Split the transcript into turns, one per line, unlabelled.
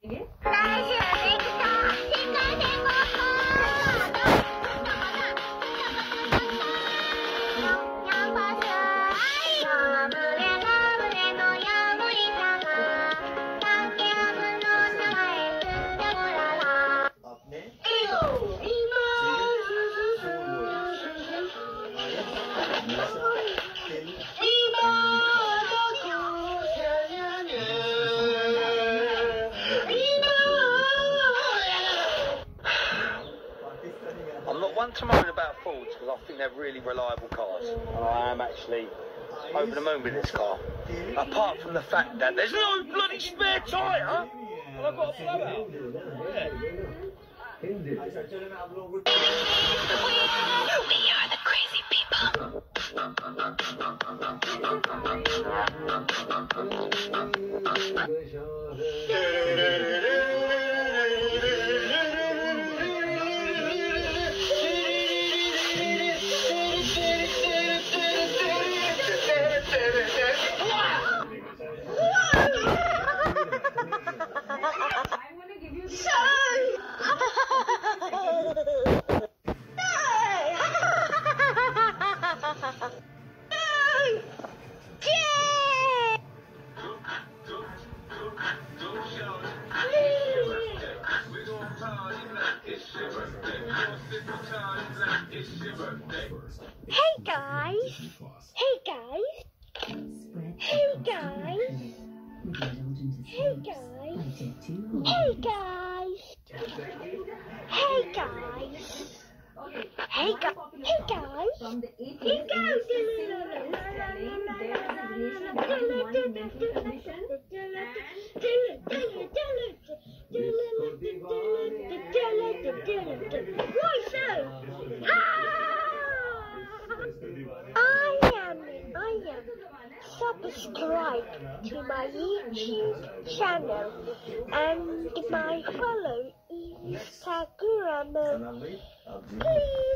I'm not one to moan about Fords because I think they're really reliable cars. And I am actually over the moon with this car. Apart from the fact that there's no bloody spare tyre and I've got a blowout. Yeah. We are the crazy people.
Hey guys! Hey guys! Hey guys! Hey guys! Hey guys! Hey guys! Hey guys! Hey guys! Hey guys! Why so? I am. Subscribe to my YouTube channel and my follow Instagram. Please.